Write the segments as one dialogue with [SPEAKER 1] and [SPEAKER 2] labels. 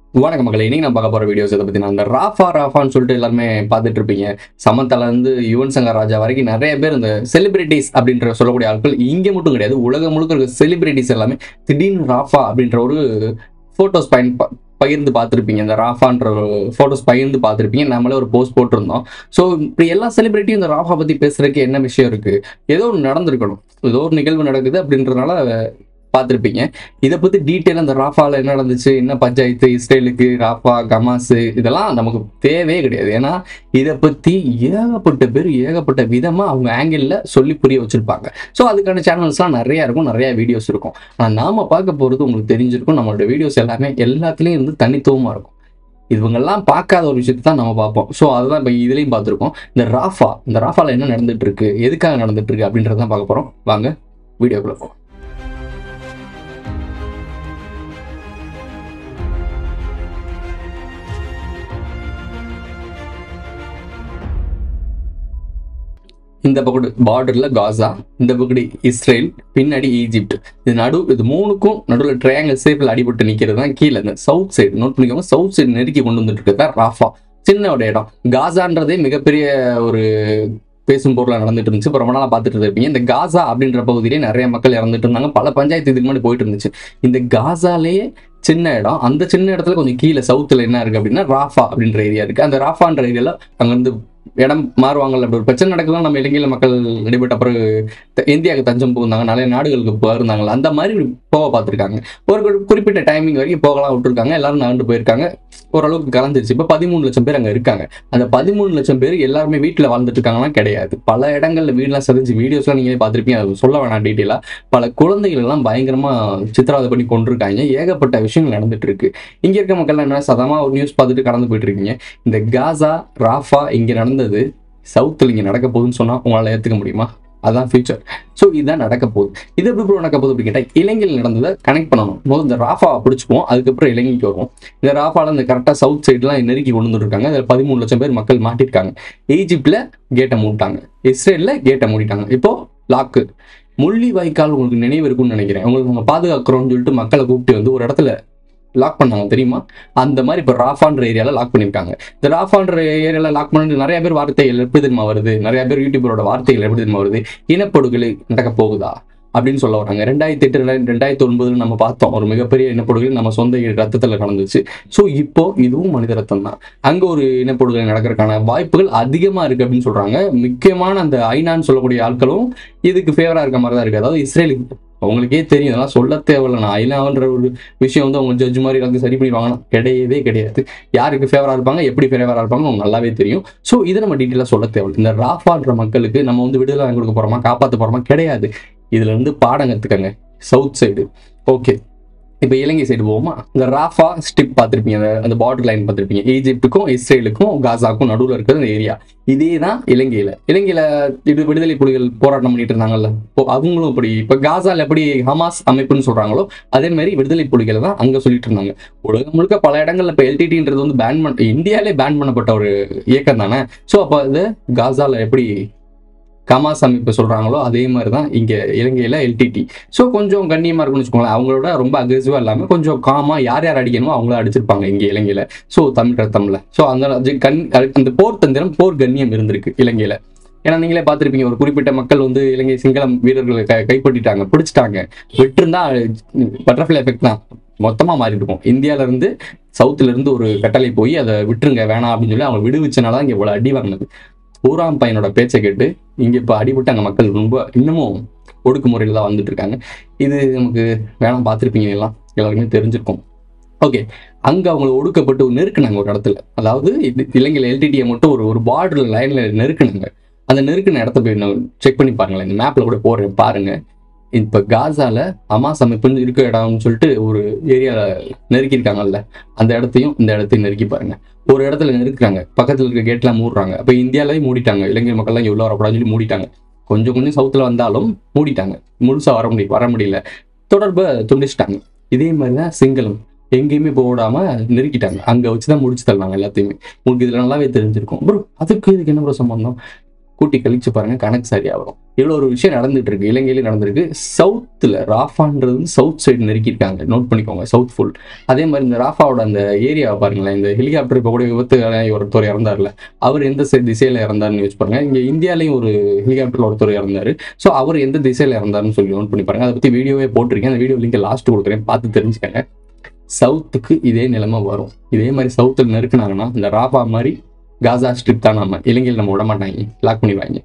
[SPEAKER 1] வணக்கம் மக்களே. இன்னைக்கு நான் பார்க்க போற வீடியோஸ் இதை பத்தி அந்த ராஃபான்னு சொல்லிட்டு எல்லாருமே பார்த்துட்டு இருப்பீங்க. சமந்தால இருந்து யுவன் சங்கர் ராஜா வரைக்கும் நிறைய பேர் இந்த செலிபிரிட்டிஸ் அப்படின்ற சொல்லக்கூடிய ஆட்கள் இங்கே மட்டும் கிடையாது, உலகம் முழுக்க இருக்க செலிபிரிட்டிஸ் எல்லாமே திடீர்னு ராஃபா அப்படின்ற ஒரு போட்டோஸ் பகிர்ந்து பார்த்துருப்பீங்க. இந்த ராஃபான்ற போட்டோஸ் பகிர்ந்து பார்த்துருப்பீங்க. நம்மளே ஒரு போஸ்ட் போட்டிருந்தோம். ஸோ இப்படி எல்லா செலிபிரிட்டியும் இந்த ராஃபா பத்தி பேசுறதுக்கு என்ன விஷயம் இருக்கு? ஏதோ ஒன்று நடந்திருக்கணும், ஏதோ ஒரு நிகழ்வு நடக்குது அப்படின்றதுனால பார்த்துருப்பீங்க. இதை பற்றி டீட்டெயில் அந்த ராஃபாவில் என்ன நடந்துச்சு, என்ன பஞ்சாயத்து, இஸ்ரேலுக்கு ராஃபா, கமாஸ், இதெல்லாம் நமக்கு தேவையே கிடையாது. ஏன்னா இதை பற்றி ஏகப்பட்ட பேர் ஏகப்பட்ட விதமாக அவங்க ஆங்கிளில் சொல்லி புரிய வச்சுருப்பாங்க. ஸோ அதுக்கான சேனல்ஸ்லாம் நிறையா இருக்கும், நிறையா வீடியோஸ் இருக்கும். ஆனால் நாம் பார்க்க போகிறது உங்களுக்கு தெரிஞ்சிருக்கும். நம்மளோட வீடியோஸ் எல்லாமே எல்லாத்துலேயும் வந்து தனித்துவமாக இருக்கும். இவங்கெல்லாம் பார்க்காத ஒரு விஷயத்தை தான் நம்ம பார்ப்போம். ஸோ அதுதான் இப்போ இதுலேயும் பார்த்துருக்கோம். இந்த ராஃபாவில் என்ன நடந்துட்டு இருக்கு, எதுக்காக நடந்துட்டு இருக்கு அப்படின்றதான் பார்க்க போகிறோம். வாங்க வீடியோக்குள்ள போவோம். இந்த பக்கம் பார்டர்ல காசா, இந்த பக்கம் இஸ்ரேல், பின்னாடி ஈஜிப்ட். இது மூணுக்கும் நடுவில் ட்ரையாங்கிள் ஷேப்ல அடிபட்டு நிக்கிறது தான் கீழே இந்த சவுத் சைடு. நோட் பண்ணிக்கோங்க, சவுத் சைடு நெருக்கி கொண்டு வந்துட்டு இருக்கிறதா ராஃபா. சின்ன ஒரு இடம். காசான்றதே மிகப்பெரிய ஒரு பேசும் பொருளாக நடந்துட்டு இருந்துச்சு. இப்போ ரொம்ப நாளாக பார்த்துட்டு இருப்பீங்க. இந்த காசா அப்படின்ற பகுதியிலே நிறைய மக்கள் இறந்துட்டு இருந்தாங்க. பல பஞ்சாயத்து இதுக்கு முன்னாடி போயிட்டு இருந்துச்சு. இந்த காசாலேயே சின்ன இடம். அந்த சின்ன இடத்துல கொஞ்சம் கீழே சவுத்துல என்ன இருக்கு அப்படின்னா ராஃபா அப்படின்ற ஏரியா இருக்கு. அந்த ராஃபான்ற ஏரியால அங்க வந்து இடம் மாறுவாங்கல்ல, அப்படி ஒரு பிரச்சனை நடக்குதான். நம்ம இலங்கையில மக்கள் அடிபட்ட அப்புறம் இந்தியாவுக்கு தஞ்சம் புகுந்தாங்க, நிறைய நாடுகளுக்கு போயிருந்தாங்களா, அந்த மாதிரி போக பார்த்துருக்காங்க. ஒரு குறிப்பிட்ட டைமிங் வரைக்கும் போகலாம் விட்டுருக்காங்க. எல்லாரும் நகர்ந்து போயிருக்காங்க. ஓரளவுக்கு கலந்துருச்சு. இப்போ 13 லட்சம் பேர் அங்கே இருக்காங்க. அந்த 13 லட்சம் பேர் எல்லாருமே வீட்டில் வாழ்ந்துட்டு இருக்காங்கன்னா கிடையாது. பல இடங்கள்ல வீடுலாம் செஞ்சு வீடியோஸ்லாம் நீங்களே பார்த்துருப்பீங்க. அது சொல்ல வேணாம் டீட்டெயிலாக. பல குழந்தைகள் எல்லாம் பயங்கரமா சித்திரவதை பண்ணி கொண்டிருக்காங்க. ஏகப்பட்ட விஷயங்கள் நடந்துட்டு இருக்கு. இங்க இருக்க மக்கள் என்ன சதமா ஒரு நியூஸ் பார்த்துட்டு கடந்து போயிட்டு இருக்கீங்க. இந்த காசா ராஃபா இங்க நடந்தது சவுத்தில் இங்க நடக்க போகுதுன்னு சொன்னா உங்களால ஏத்துக்க முடியுமா? அதான் ஃபியூச்சர். ஸோ இதுதான் நடக்க போகுது. இது எப்படி நடக்க போகுது அப்படின்னு கேட்டால், இலங்கையில் நடந்ததை கனெக்ட் பண்ணணும். முதல் இந்த ராஃபா பிடிச்சிப்போம், அதுக்கப்புறம் இலங்கைக்கு வருவோம். இந்த ராஃபால இந்த கரெக்டாக சவுத் சைட்லாம் நெருக்கி கொண்டு வந்துருக்காங்க. அதில் 13 லட்சம் பேர் மக்கள் மாட்டிருக்காங்க. ஈஜிப்ட்ல கேட்டை மூட்டாங்க, இஸ்ரேல்ல கேட்டை மூடிட்டாங்க. இப்போ லாக்கு. முள்ளி வாய்க்கால் உங்களுக்கு நினைவு இருக்குன்னு நினைக்கிறேன். உங்களுக்கு நாங்கள் பாதுகாக்கிறோம்னு சொல்லிட்டு மக்களை கூப்பிட்டு வந்து ஒரு இடத்துல லாக் பண்ணாங்க தெரியுமா? அந்த மாதிரி இப்போ ராஃபான்ற ஏரியாவில் லாக் பண்ணியிருக்காங்க. இந்த ராஃபான்ற ஏரியாவில் லாக் பண்ணிட்டு நிறைய பேர் வார்த்தைகள் எப்படி தெரியுமா வருது, நிறைய பேர் யூடியூபரோட வார்த்தைகள் எப்படி தெரியுமா வருது, இனப்படுகொலை நடக்க போகுதா அப்படின்னு சொல்ல வராங்க. 2008 2009 நம்ம பார்த்தோம், ஒரு மிகப்பெரிய இனப்படுகொலை நம்ம சொந்த ரத்தத்தில் நடந்துச்சு. ஸோ இப்போ இதுவும் மனித ரத்தம் தான். அங்கே ஒரு இனப்படுகொலை நடக்கிறதுக்கான வாய்ப்புகள் அதிகமாக இருக்கு அப்படின்னு சொல்றாங்க. முக்கியமான அந்த ஐநான்னு சொல்லக்கூடிய ஆட்களும் இதுக்கு ஃபேவரா இருக்க மாதிரி தான் இருக்கு. அதாவது இஸ்ரேலுக்கு அவங்களுக்கே தெரியும், அதெல்லாம் சொல்ல தேவையில்லை. நான் ஐநான்ற ஒரு விஷயம் வந்து அவங்க ஜட்ஜ் மாதிரி எல்லாத்தையும் சரி பண்ணிடுவாங்கன்னா கிடையவே கிடையாது. யாருக்கு ஃபேவரா இருப்பாங்க, எப்படி ஃபேவரா இருப்பாங்க அவங்க நல்லாவே தெரியும். ஸோ இதை நம்ம டீட்டெயிலாக சொல்ல தேவையில்லை. இந்த ராஃபான்ற மக்களுக்கு நம்ம வந்து விடுதலை வாங்கி கொடுக்க போறோமா, காப்பாற்ற போறோமா கிடையாது. இதுல இருந்து பாடம் கத்துக்கங்க. South side okay. இப்போ இலங்கை சைடு போவோமா? இந்த ராஃபா ஸ்டிப் பார்த்துருப்பீங்க, அந்த பார்டர் லைன் பார்த்துருப்பீங்க. ஈஜிப்டுக்கும் இஸ்ரேலுக்கும் காசாக்கும் நடுவில் இருக்கிற அந்த ஏரியா. இதே தான் இலங்கையில இது விடுதலை புலிகள் போராட்டம் பண்ணிட்டு இருந்தாங்கல்ல, அவங்களும் இப்படி இப்போ காசால எப்படி ஹமாஸ் அமைப்புன்னு சொல்றாங்களோ அதே மாதிரி விடுதலை புலிகளை தான் அங்க சொல்லிட்டு இருந்தாங்க. உலகம் முழுக்க பல இடங்கள்ல இப்போ எல்டிடின்றது வந்து இந்தியாவிலே பேன் பண்ணப்பட்ட ஒரு இயக்கம் தானே. ஸோ அப்போ அது காசால எப்படி கமாஸ் அமைப்பு சொல்றாங்களோ அதே மாதிரி தான் இங்க இலங்கையில எல்டிடி. ஸோ கொஞ்சம் கண்ணியமா இருக்குன்னு வச்சுக்கோங்களேன். அவங்களோட ரொம்ப அக்ரெசிவா இல்லாம கொஞ்சம் காமா யார் யார் அடிக்கணுமோ அவங்கள அடிச்சிருப்பாங்க இங்க இலங்கையில. ஸோ தமிழ் ரத்தம்ல. ஸோ அந்த போர் தந்திரம், போர் கண்ணியம் இருந்திருக்கு இலங்கையில. ஏன்னா நீங்களே பார்த்துருப்பீங்க, ஒரு குறிப்பிட்ட மக்கள் வந்து இலங்கை சிங்களம் வீரர்களை கைப்பற்றிட்டாங்க, பிடிச்சிட்டாங்க. விட்டுருந்தா பட்டர்ஃப்ளை எஃபெக்ட் தான் மொத்தமா மாறி இருக்கும். இந்தியால இருந்து சவுத்துல இருந்து ஒரு கட்டளை போய் அதை விட்டுருங்க வேணாம் அப்படின்னு சொல்லி அவங்க விடுவிச்சனால இங்க இவ்வளவு அடி வாங்கினது. ஊராம் பையனோட பேச்சை கேட்டு இங்க இப்ப அடிபட்டு அங்க மக்கள் ரொம்ப இன்னமும் ஒடுக்குமுறையில தான் வந்துட்டு இருக்காங்க. இது நமக்கு வேணாம், பார்த்துருப்பீங்க, எல்லாம் எல்லாருக்குமே தெரிஞ்சிருக்கும். ஓகே, அங்க அவங்களை ஒடுக்கப்பட்டு நெருக்குனாங்க ஒரு இடத்துல. அதாவது இலங்கையில எல்டிடியை மட்டும் ஒரு பார்டர் லைன்ல நெருக்குனாங்க. அந்த நெருக்கின இடத்த போய் செக் பண்ணி பாருங்களேன். இந்த மேப்ல கூட போடுறேன் பாருங்க. இப்ப காசால ஹமாஸ் அமைப்புன்னு இருக்க இடம்னு சொல்லிட்டு ஒரு ஏரியா நெருக்கியிருக்காங்கல்ல, அந்த இடத்தையும் இந்த இடத்தையும் நெருக்கி பாருங்க. ஒரு இடத்துல நெருக்குறாங்க, பக்கத்துல இருக்க கேட்லாம் மூடுறாங்க. அப்ப இந்தியாவிலேயே மூடிட்டாங்க. இலங்கை மக்கள்லாம் எவ்வளோ வரக்கூடாதுன்னு சொல்லி மூடிட்டாங்க. கொஞ்சம் கொஞ்சம் சவுத்துல வந்தாலும் மூடிட்டாங்க. முழுசா வர முடியல, தொடர்பை துண்டிச்சிட்டாங்க. இதே மாதிரிதான் சிங்களம் எங்கேயுமே போடாம நெருக்கிட்டாங்க. அங்க வச்சுதான் முடிச்சு தள்ளாங்க எல்லாத்தையுமே. உங்களுக்கு இதுல நல்லாவே தெரிஞ்சிருக்கும். ப்ரோ அதுக்கு இதுக்கு என்ன ப்ரோ சம்பந்தம்? கூட்டி கழிச்சு பாருங்க, கணக்கு சரியா வரும். இவ்வளோ ஒரு விஷயம் நடந்துட்டு இருக்கு, இலங்கையிலே நடந்திருக்கு. சவுத்தில் ராஃபான்றது சவுத் சைடு நெருக்கியிருக்காங்க, நோட் பண்ணிக்கோங்க, சவுத் ஃபுல். அதே மாதிரி இந்த ராஃபாவோட அந்த ஏரியாவை பாருங்களேன், இந்த ஹெலிகாப்டர் இப்போ கூட விபத்து ஒருத்தர் இறந்தார்ல, அவர் எந்த திசையில் இறந்தாருன்னு யோசிச்சு பாருங்க. இங்கே இந்தியாலையும் ஒரு ஹெலிகாப்டரில் ஒருத்தர் இறந்தாரு. ஸோ அவர் எந்த திசையில் இறந்தாருன்னு சொல்லி நோட் பண்ணி பாருங்க. அதை பற்றி வீடியோவே போட்டிருக்கேன், அந்த வீடியோ லிங்க் லாஸ்ட் கொடுக்குறேன், பார்த்து தெரிஞ்சுக்கங்க. சவுத்துக்கு இதே நிலைமை வரும். இதே மாதிரி சவுத்தில் நெருக்குனாங்கன்னா இந்த ராஃபா மாதிரி காசா ஸ்ட்ரிப் தான் நம்ம இலங்கையில் நம்ம விட மாட்டாங்க, லாக் பண்ணிடுவாங்க.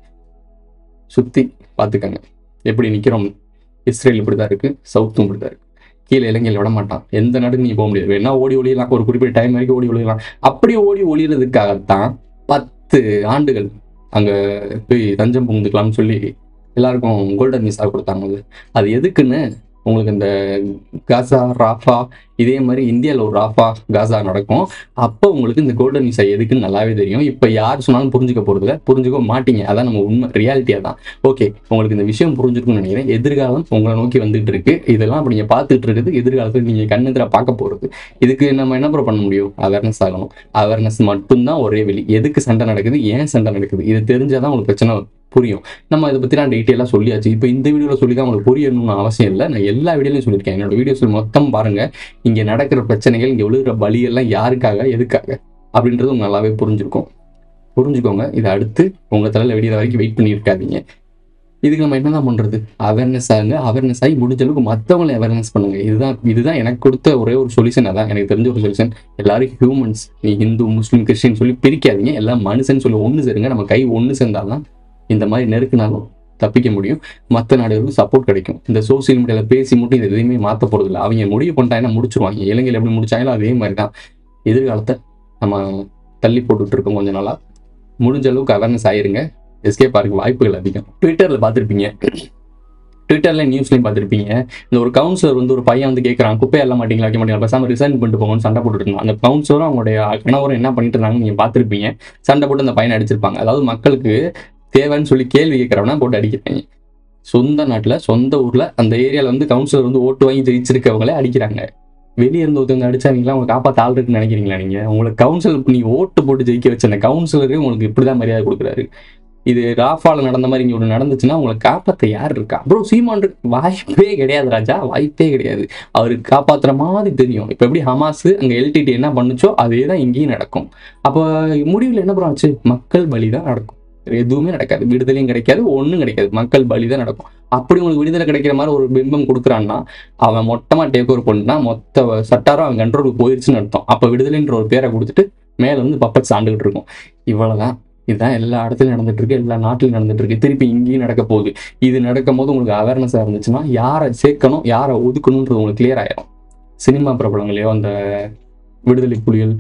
[SPEAKER 1] சுற்றி பார்த்துக்கங்க எப்படி நிற்கிறோம். இஸ்ரேல் இப்படி தான் இருக்குது, சவுத்தும் இப்படி தான் இருக்குது. கீழே இலங்கையில் விட மாட்டான், எந்த நாட்டுக்கு நீ போக முடியாது. வேணா ஓடி ஒளியலாம், ஒரு குறிப்பிட்ட டைம் வரைக்கும் ஓடி ஒளியலாம். அப்படியே ஓடி ஒளியறதுக்காகத்தான் 10 ஆண்டுகள் அங்கே போய் தஞ்சம் புகுந்துக்கலாம்னு சொல்லி எல்லாருக்கும் கோல்டன் விசா கொடுத்தாங்க. அது எதுக்குன்னு உங்களுக்கு இந்த காசா ராஃபா இதே மாதிரி இந்தியாவில் ஒரு ராஃபா காசா நடக்கும். அப்போ உங்களுக்கு இந்த கோல்டன் விசா எதுக்குன்னு நல்லாவே தெரியும். இப்போ யார் சொன்னாலும் புரிஞ்சுக்க போகிறதில்ல, புரிஞ்சுக்க மாட்டீங்க. அதான் நம்ம உண்மை, ரியாலிட்டியாக தான். ஓகே, உங்களுக்கு இந்த விஷயம் புரிஞ்சுக்கணும்னு நினைக்கிறேன். எதிர்காலம் உங்களை நோக்கி வந்துட்டு இருக்கு. இதெல்லாம் அப்படி நீங்கள் பார்த்துட்டு இருக்குது எதிர்காலத்தில் நீங்கள் கண்ணெதிராக பார்க்க போகிறது. இதுக்கு நம்ம என்ன பண்ண முடியும்? அவேர்னஸ் ஆகணும். அவேர்னஸ் மட்டும்தான் ஒரே வழி. எதுக்கு சண்டை நடக்குது, ஏன் சண்டை நடக்குது, இது தெரிஞ்சால் தான் உங்களுக்கு பிரச்சனை புரியும். நம்ம இதை பற்றி நான் டீட்டெயிலாக சொல்லியாச்சு. இப்போ இந்த வீடியோவில் சொல்லி தான் உங்களுக்கு புரியணும்னு அவசியம் இல்லை. நான் எல்லா வீடியோலையும் சொல்லியிருக்கேன். என்னோட வீடியோஸ் மொத்தம் பாருங்கள். இங்கே நடக்கிற பிரச்சனைகள், இங்கே விழுகிற பலியெல்லாம் யாருக்காக, எதுக்காக அப்படின்றது உங்களுக்கு நல்லாவே புரிஞ்சுக்கோங்க. இதை அடுத்து உங்கள் தலையில் வெடிக்கிற வரைக்கும் வெயிட் பண்ணியிருக்காதீங்க. இதுக்கு நம்ம என்ன தான் பண்ணுறது? அவேர்னஸ் ஆகுங்க. அவேர்னஸ் ஆகி முடிஞ்ச அளவுக்கு மற்றவங்களை அவேர்னஸ் பண்ணுங்க. இதுதான் எனக்கு கொடுத்த ஒரே ஒரு சொல்யூஷன். அதான் எனக்கு தெரிஞ்ச ஒரு சொல்யூஷன். எல்லாரும் ஹியூமன்ஸ், நீ ஹிந்து முஸ்லீம் கிறிஸ்டின் சொல்லி பிரிக்காதீங்க. எல்லாம் மனுஷன் சொல்லி ஒன்று சேருங்க. நம்ம கை ஒன்று சேர்ந்தால்தான் இந்த மாதிரி நெருக்குனாலும் தப்பிக்க முடியும். மற்ற நாடுகளுக்கு சப்போர்ட் கிடைக்கும். இந்த சோசியல் மீடியாவில் பேசி மட்டும் இது எதுவுமே மாற்ற போகிறது இல்லை. அவங்க முடிவு பண்ணிட்டாங்கன்னா முடிச்சிருவாங்க. இலங்கையில் எப்படி முடிச்சாங்களோ அதே மாதிரி தான் எதிர்காலத்தை நம்ம தள்ளி போட்டுட்டு இருக்கோம். கொஞ்சம் நாளாக முடிஞ்ச அளவுக்கு அவேர்னஸ் ஆயிருங்க. எஸ்கேப் ஆகிறதுக்கு வாய்ப்புகள் அதிகம். ட்விட்டரில் பார்த்துருப்பீங்க, ட்விட்டரில் நியூஸ்லையும் பார்த்துருப்பீங்க. இந்த ஒரு கவுன்சிலர் வந்து ஒரு பையன் வந்து கேட்குறான், குப்பையெல்லாம் மாட்டீங்களா, வைக்க மாட்டீங்களா, பேசாமல் ரிசைன் பண்ணிட்டு போங்கன்னு சண்டை போட்டுட்டு இருந்தான். அந்த கவுன்சிலரும் அவங்களுடைய கணவரும் என்ன பண்ணிட்டு இருந்தாங்கன்னு நீங்கள் பார்த்துருப்பீங்க. சண்டை போட்டு அந்த பையனை அடிச்சிருப்பாங்க. அதாவது மக்களுக்கு தேவைன்னு சொல்லி கேள்வி கேட்குறவனா போட்டு அடிக்கிறாங்க. சொந்த நாட்டில் சொந்த ஊரில் அந்த ஏரியாவில் வந்து கவுன்சிலர் வந்து ஓட்டு வாங்கி ஜெயிச்சிருக்கவங்களே அடிக்கிறாங்க. வெளியே இருந்து ஒருத்தவங்க அடிச்சாங்களா அவங்க காப்பாற்ற ஆள் இருக்குன்னு நினைக்கிறீங்களா? நீங்கள் உங்களுக்கு கவுன்சிலர் நீங்கள் ஓட்டு போட்டு ஜெயிக்க வச்ச அந்த கவுன்சிலருக்கு உங்களுக்கு இப்படி தான் மரியாதை கொடுக்குறாரு. இது ராஃபாவில் நடந்த மாதிரி இங்கே ஒன்று நடந்துச்சுன்னா உங்களை காப்பாற்ற யார் இருக்கா? அப்புறம் சீமான் வாய்ப்பே கிடையாது ராஜா, வாய்ப்பே கிடையாது. அவருக்கு காப்பாற்றுற மாதிரி தெரியும். இப்போ எப்படி ஹமாஸ் அங்கே எல்டிடி என்ன பண்ணுச்சோ அதே தான் இங்கேயும் நடக்கும். அப்போ முடிவில் என்ன ஆச்சு? மக்கள் பலி தான் நடக்கும். எதுவுமே நடக்காது, விடுதலையும் கிடைக்காது, ஒன்றும் கிடைக்காது. மக்கள் பலி தான் நடக்கும். அப்படி உங்களுக்கு விடுதலை கிடைக்கிற மாதிரி ஒரு பிம்பம் கொடுக்குறான்னா அவன் மொத்தமாக டேக் ஓவர் பண்ணினா மொத்த சட்டாரம் அவன் கண்ட்ரோலுக்கு போயிடுச்சுன்னு அர்த்தம். அப்போ விடுதலைன்ற ஒரு பேரை கொடுத்துட்டு மேலே வந்து பப்பட் சாண்டுகிட்டு இருக்கும். இவ்வளோதான். இதுதான் எல்லா இடத்துலையும் நடந்துட்டு இருக்கு, எல்லா நாட்டிலையும் நடந்துட்டு இருக்கு. திருப்பி இங்கேயும் நடக்க போகுது. இது நடக்கும் போது உங்களுக்கு அவேர்னஸாக இருந்துச்சுன்னா யாரை சேர்க்கணும் யாரை ஒதுக்கணுன்றது உங்களுக்கு கிளியர் ஆயிடும். சினிமா பிரபலங்களையோ அந்த விடுதலை புலிகள்,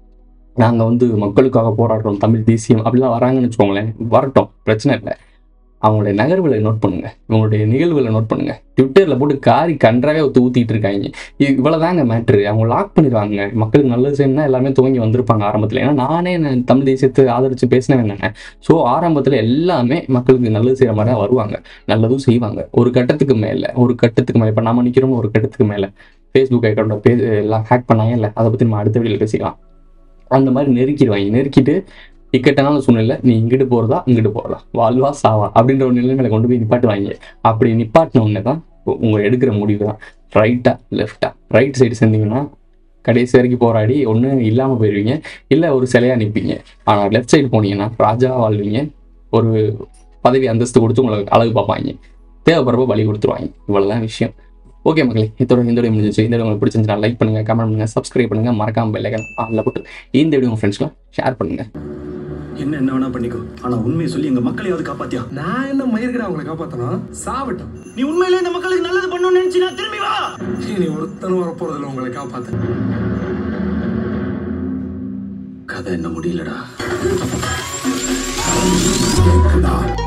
[SPEAKER 1] நாங்கள் வந்து மக்களுக்காக போராடுறோம், தமிழ் தேசியம் அப்படிலாம் வராங்கன்னு வச்சுக்கோங்களேன், வரட்டும், பிரச்சனை இல்லை. அவங்களுடைய நகர்வுகளை நோட் பண்ணுங்க, இவங்களுடைய நிகழ்வுகளை நோட் பண்ணுங்க. ட்விட்டரில் போட்டு காரி கன்றாவே ஊற்றிட்டு இருக்காங்க. இவ்வளோதாங்க மேட்ரு. அவங்க லாக் பண்ணிடுவாங்க. மக்களுக்கு நல்லது செய்யணும்னா எல்லாமே துவங்கி வந்திருப்பாங்க ஆரம்பத்தில். ஏன்னா நானே தமிழ் தேசியத்தை ஆதரித்து பேசினேன் தானே. ஸோ ஆரம்பத்தில் எல்லாமே மக்களுக்கு நல்லது செய்கிற மாதிரி தான் வருவாங்க, நல்லதும் செய்வாங்க. ஒரு கட்டத்துக்கு மேலே இப்போ நம்ம நிற்கிறோம், ஒரு கட்டத்துக்கு மேலே ஃபேஸ்புக் அக்கௌண்ட்டை எல்லாம் ஹேக் பண்ணாங்க இல்லை, அதை பற்றி நம்ம அடுத்த வீடியோவில் பேசிக்கலாம். அந்த மாதிரி நெருக்கிட்டு இக்கட்டான சூழ்நிலை, நீ இங்கிட்டு போகிறதா இங்கிட்டு போகிறதா, வாழ்வா சாவா அப்படின்ற ஒரு நிலைமையில கொண்டு போய் நிப்பாட்டுவாங்க. அப்படி நிப்பாட்டின உடனே தான் உங்களை எடுக்கிற முடிவு தான் ரைட்டா லெஃப்டா. ரைட் சைடு சேர்ந்தீங்கன்னா கடைசி வரைக்கும் போராடி ஒன்று இல்லாமல் போயிடுவீங்க, இல்லை ஒரு சிலையாக நிற்பீங்க. ஆனால் லெஃப்ட் சைடு போனீங்கன்னா ராஜா வாழ்வீங்க, ஒரு பதவி அந்தஸ்து கொடுத்து உங்களுக்கு அழகு பார்ப்பாங்க, தேவைப்படுறப்ப பலி கொடுத்துருவாங்க. இவ்வளோதான் விஷயம். ஓகே மக்களே, இதோட இந்த வீடியோ முடிஞ்சிச்சு. இந்த வீடியோ உங்களுக்கு பிடிச்சிருந்துச்சுன்னா லைக் பண்ணுங்க, கமெண்ட் பண்ணுங்க, சப்ஸ்கிரைப் பண்ணுங்க, மறக்காம பெல் ஐகான் ஆன்ல போட்டு இந்த வீடியோ உங்க ஃப்ரெண்ட்ஸ்லாம் ஷேர் பண்ணுங்க.
[SPEAKER 2] என்ன வேணா பண்ணிக்கோ, ஆனா உண்மையை சொல்லி எங்க மக்களையாவது காப்பாத்தியா.
[SPEAKER 3] நான் என்ன மயிர்கிற அவங்களை காப்பாத்தணும்? சாவட்டும்.
[SPEAKER 2] நீ உண்மையிலே இந்த மக்களுக்கு நல்லது பண்ணணும்னு நினைச்சினா திரும்பி வா.
[SPEAKER 3] நீ ஒருத்தனும் வரப்போறதில்ல உங்களை காப்பாத்த.
[SPEAKER 2] கதை என்ன முடியலடா.